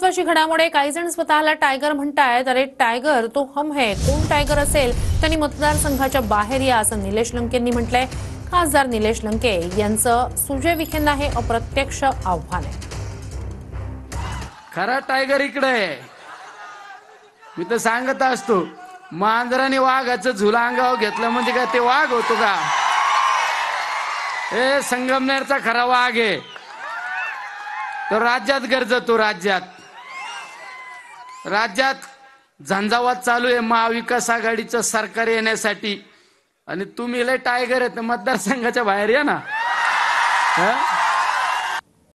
महत्वाची घडामोड आहे. काही जण स्वतःला टायगर म्हणतायत. अरे टायगर तो हम है. कोण टायगर असेल त्यांनी मतदारसंघाच्या बाहेर या, असं निलेश लंकेंनी म्हटलंय. खासदार निलेश लंके यांचं सुजय विखेंना हे अप्रत्यक्ष आव्हान आहे. खरा टायगर इकडे आहे. मी तर सांगत असतो, मांजराने वाघाचं झुला अंगावर घेतलं म्हणजे काय ते वाघ होतो का? हे संगमनेरचा खरा वाघ आहे. तो राज्यात गरजतो. राज्यात झंझावात चालू आहे महाविकास आघाडीचं सरकार येण्यासाठी. आणि तुम्ही लय टायगर आहेत, मतदारसंघाच्या बाहेर या ना.